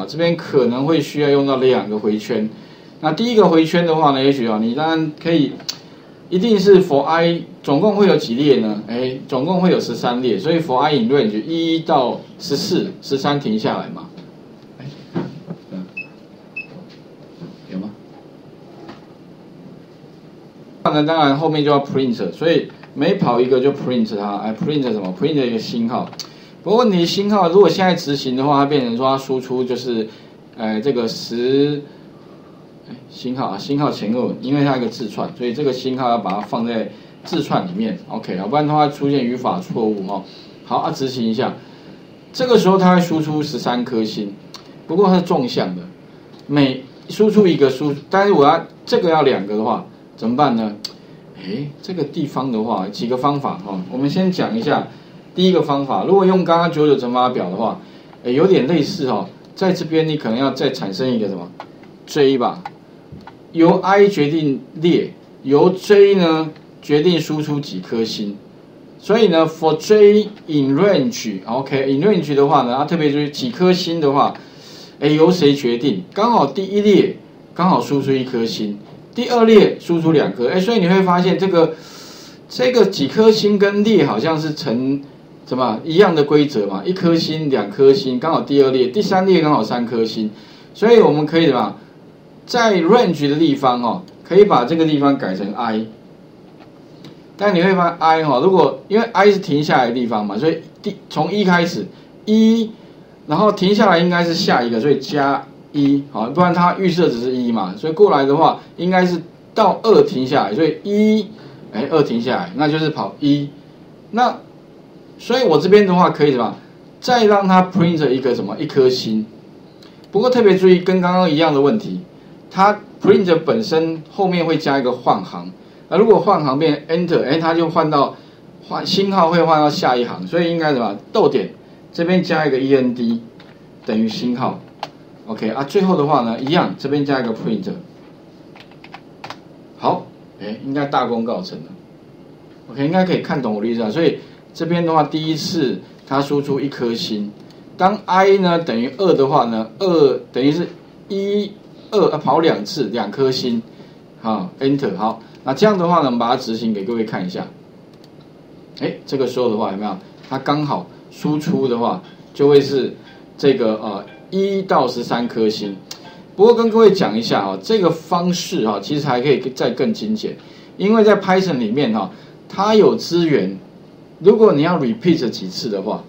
啊，这边可能会需要用到2个回圈。那第一个回圈的话呢，也许啊，你当然可以，一定是 for i 总共会有几列呢？总共会有13列，所以 for i in range 1到14，13停下来嘛。有吗？那当然后面就要 print， 所以每跑一个就 print 它，print 什么 ？print 一个星号。不过问题星号如果现在执行的话，它变成说它输出就是，这个星号前2，因为它有一个字串，所以这个星号要把它放在字串里面 ，OK 啊，不然的话出现语法错误哦。好执行一下，这个时候它会输出13颗星，不过它是纵向的，每输出一个但是我要这个要2个的话怎么办呢？这个地方的话几个方法哦，我们先讲一下第一个方法，如果用刚刚99乘法表的话，有点类似哦，在这边你可能要再产生一个什么 J 吧。由 i 决定列，由 j 呢决定输出几颗星，所以呢 for j in range，OK，in range 的话呢，它特别就是几颗星的话，由谁决定？刚好第一列刚好输出1颗星，第2列输出2颗，所以你会发现这个几颗星跟列好像是成什么一样的规则嘛，1颗星、2颗星，刚好第2列，第3列刚好3颗星，所以我们可以什么？在 range 的地方哦，可以把这个地方改成 i， 但你会发现 i 如果因为 i 是停下来的地方嘛，所以从1开始1，然后停下来应该是下一个，所以加1，不然它预设只是1嘛，所以过来的话应该是到2停下来，所以2停下来，那就是跑1，那所以我这边的话可以什么？再让它 print 一个什么1颗星，不过特别注意跟刚刚一样的问题。它 print 本身后面会加一个换行，那如果换行变 enter， 它就星号会换到下一行，所以应该什么？逗点这边加一个 end 等于星号 ，OK 啊，最后的话呢，一样这边加一个 print， 好，应该大功告成了 ，OK 应该可以看懂我的意思啊，所以这边的话，第一次它输出1颗星，当 i 呢等于2的话呢，2等于是2跑2次，2颗星，好 ，Enter 好，那这样的话呢，我们把它执行给各位看一下。这个时候的话有没有？它刚好输出的话就会是这个1到13颗星。不过跟各位讲一下这个方式其实还可以再更精简，因为在 Python 里面它有资源，如果你要 repeat 几次的话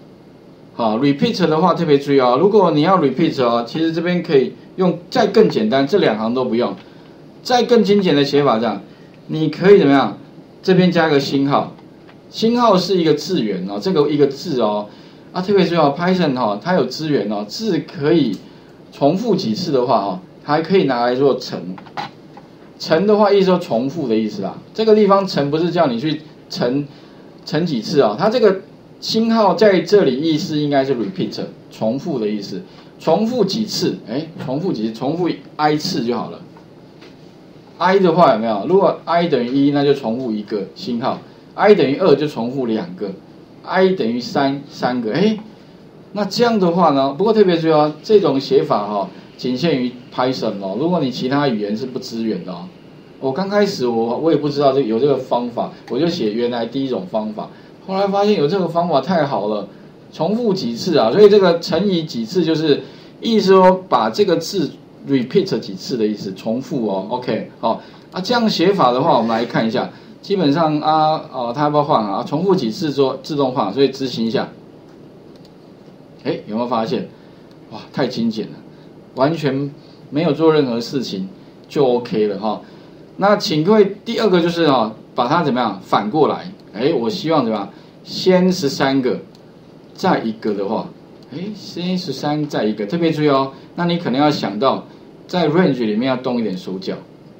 ，repeat 的话特别注意如果你要 repeat 其实这边可以用再更简单，这2行都不用，再更精简的写法这样，你可以怎么样？这边加个星号，星号是一个字元这个一个字特别注意Python 它有资源字可以重复几次的话它还可以拿来做乘，乘的话意思说重复的意思啦，这个地方乘不是叫你去乘几次它这个星号在这里意思应该是 repeat 重复的意思，重复几次？重复几次？重复 i 次就好了。i 的话有没有？如果 i 等于1，那就重复1个星号 ；i 等于2就重复2个 ；i 等于3个。那这样的话呢？不过特别注意这种写法仅限于 Python 如果你其他语言是不支援的我刚开始我也不知道有这个方法，我就写原来第一种方法。后来发现有这个方法太好了，重复几次所以这个乘以几次就是意思说把这个字 repeat 几次的意思，重复OK 这样写法的话，我们来看一下，基本上它要不要换重复几次做自动换，所以执行一下，有没有发现？哇，太精简了，完全没有做任何事情就 OK 了那请各位第2个就是把它怎么样反过来。我希望怎么样？先13个，再1个的话，先13再1个，特别注意那你可能要想到，在 range 里面要动一点手脚，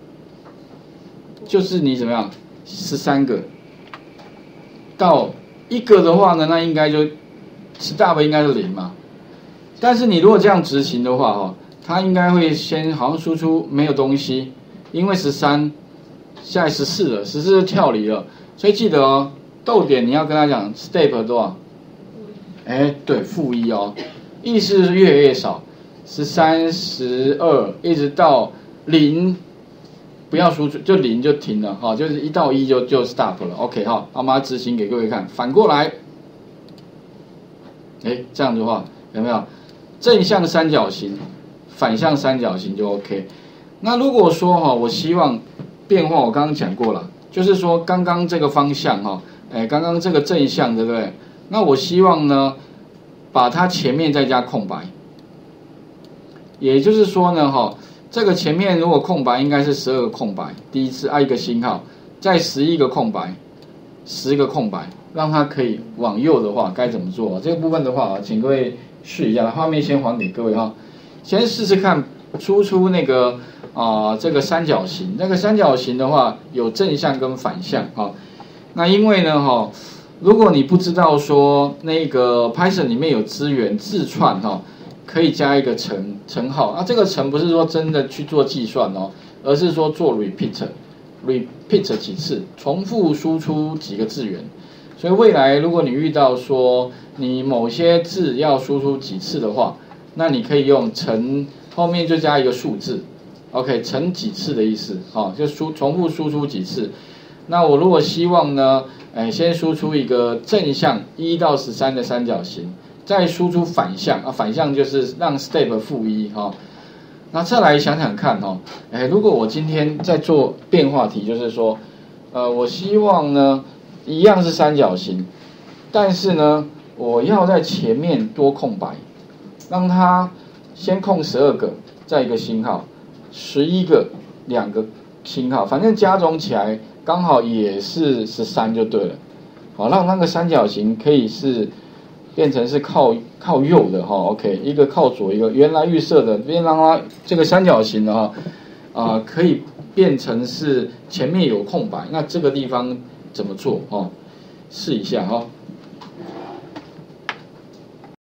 就是你怎么样？13个到1个的话呢，那应该就 stop 应该是0嘛。但是你如果这样执行的话它应该会先好像输出没有东西，因为13，现在14了，14就跳离了。所以记得逗点你要跟他讲 step 多少？对，-1意思是越来越少。 13、12，一直到0，不要输出，就0就停了哈，就是1到1就 stop 了。OK 哈，我们执行给各位看，反过来，这样的话有没有正向三角形，反向三角形就 OK。那如果说哈，我希望变化，我刚刚讲过了，就是说刚刚这个方向哈，刚刚这个正向对不对？那我希望呢，把它前面再加空白，也就是说呢哈，这个前面如果空白应该是12个空白，第一次按一个星号，再11个空白，10个空白，让它可以往右的话该怎么做？这个部分的话，请各位试一下，画面先还给各位哈，先试试看输出那个这个三角形，那个三角形的话有正向跟反向哈。那因为呢哈，如果你不知道说那个 Python 里面有资源字串哈，可以加一个乘号，那这个乘不是说真的去做计算哦，而是说做 repeat 几次，重复输出几个字元。所以未来如果你遇到说你某些字要输出几次的话，那你可以用乘后面就加一个数字 ，OK， 乘几次的意思，就重复输出几次。那我如果希望呢，先输出一个正向1到13的三角形，再输出反向反向就是让 step -1哈。那再来想想看如果我今天在做变化题，就是说，我希望呢一样是三角形，但是呢我要在前面多空白，让它先空12个，再一个星号，11个2个星号，反正加总起来刚好也是13就对了。好，让那个三角形可以是变成是靠右的OK， 一个靠左，一个原来预设的，边让它这个三角形的可以变成是前面有空白。那这个地方怎么做试一下